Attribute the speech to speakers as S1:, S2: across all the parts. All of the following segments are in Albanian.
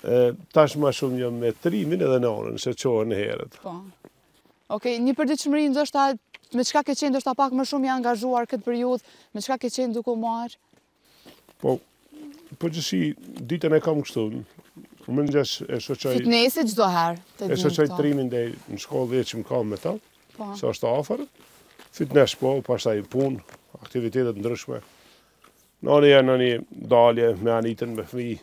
S1: Tash ma shumë jam me trimin edhe nonën, se qohen herët.
S2: Po. Okej, një përditshmëri ndoshta me çka ke qenë ndoshta pak më shumë i angazhuar këtë periudhë, me çka ke qenë duke u marrë?
S1: Po, përgjithësi ditën e kam kështu. Mëngjes e shoqoj.
S2: Fitnessi çdo herë.
S1: E shoqoj trimin deri në shkollë dhe që më kam me ta.
S2: Po.
S1: Se është afër. Fitness po, pastaj punë, aktivitetet ndryshme. Në një dalje me anitën me fëmijë.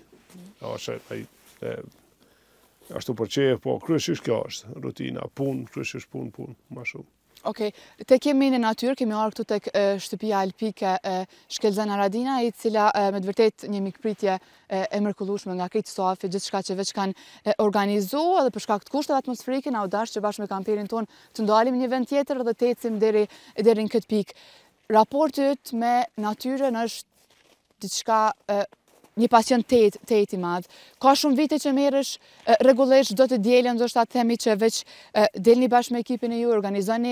S1: Ashtu për çe, po kryesisht kjo është rutina, punë, kryesisht punë, më shumë.
S2: Okej, te kemi në natyrë, kemi arë këtu tek shtëpia alpike Shkelzen Aradina, e cila me të vërtet një mikpritje e mrekullueshme nga krejt stafi, gjithçka që veç kanë organizuar edhe për shkak të kushteve atmosferike, na u dash që bashkë me kamperin ton të ndalim në një vend tjetër dhe të ecim deri në këtë pikë. Raporti yt me natyrën është diçka një pasion të i madh. Ka shumë vite që merresh rregullisht çdo të dielën, ndoshta themi që veç delni bashkë me ekipin e ju, organizoni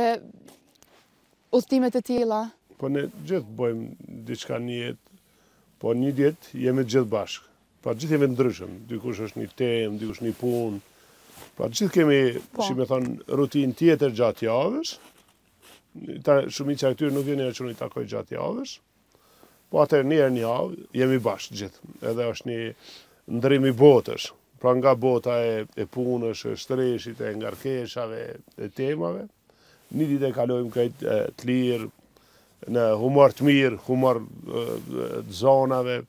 S2: udhëtime të tilla.
S1: Po ne gjithë bëjmë diçka në jetë, po një ditë jemi gjithë bashkë. Pra gjithë jemi ndryshëm, dikush është një temë, dikush një punë. Pra gjithë kemi, si me thonë, rutinë tjetër gjatë javës. Shumica e këtyre nuk vjen që unë i takoj gjatë javës. Po atër njerë një javë, jemi bashkë gjithë, edhe është një ndrim i botës. Pra nga bota e punës, e streshit, e ngarkeshave, e temave, një ditë e kalojmë këtë të lirë, në humor të mirë, humor të zonave.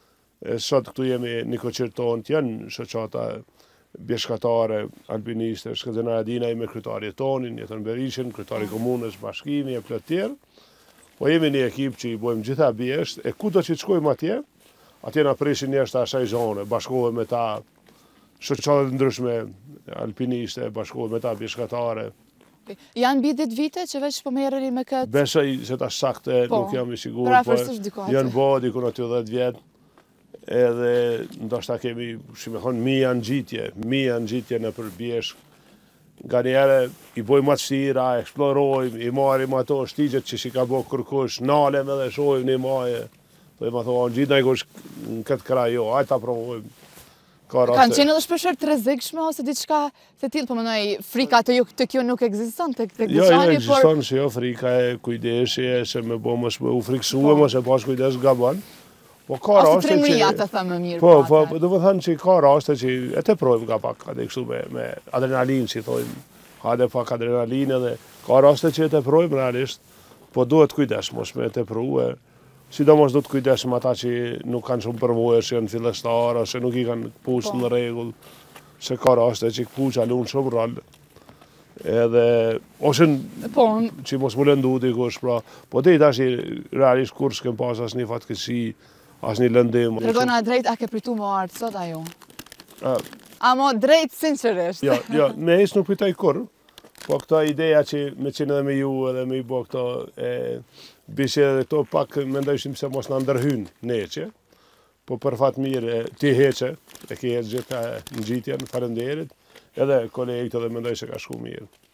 S1: Sot këtu jemi një koqirë tonë të janë shoqata bjeshkatare, alpiniste, Shkelzen Aradina me kryetari tonin, jetën Berishin, kryetari komunës, bashkimi, e plot tjerë. Po jemi një ekip që i bojmë gjitha bjesht, e kudo që të shkojmë atje na prishin njerëz të asaj zone, bashkohemi me ta, shoqatat ndryshme, alpiniste, bashkohemi me ta bjeshkatare.
S2: Janë mbi 10 vite që veç po merreni me këtë?
S1: Besoj se ta saktë nuk jam i sigurt, po janë bërë diku në 10 vjet. Edhe ndoshta kemi, si me thonë, mija ngjitje në përbjeshk. Nga njëre i bojmë atë shtira, eksplorojmë, i marim ato shtigjet që si ka bo kërkush, nalem edhe shojmë një maje. Dhe ma thonë, gjitë në i kush në këtë kraj, jo, hajtë ta provojmë.
S2: Kanë qenë edhe shpeshherë të rrezikshme ose diçka të tillë, po mendoj frika të kjo nuk ekziston tek
S1: dyqani, por... Jo, ekziston se jo, frika e kujdesje, se me bo mos me u friksue, mos e pas kujdes gaban. Po ka raste që...
S2: Ose të thëmë më mirë.
S1: Po, do të thënë që ka raste që e të projmë ka pak, ade kështu me adrenalin, si thojmë, hade pak adrenalin edhe, ka raste që e të projmë realisht, po duhet kujdes, mos me të prue, sidomos do të kujdesim ata që nuk kanë shumë përvojë, që janë fillestar, ose nuk i kanë pusë në regull, se ka raste që pusë alun shumë rallë, edhe, ose që mos më lëndu dikush, pra, po te i tash realisht kur s'kem pas as një fatkeqësi, as një lëndim.
S2: Tregona drejt, a ke pritu më ardhë sot ajo? Amo drejt sinqerisht.
S1: Jo, me is nuk pritoj kur, po këta ideja që me qenë edhe me ju edhe me i bo këto bisede dhe këto pak mendojshim se mos në ndërhyn në eqe, po për fat mirë ti heqe, e ke heqë gjitha në gjitjen, falenderit, edhe kolegët edhe mendoj se ka shku mirë.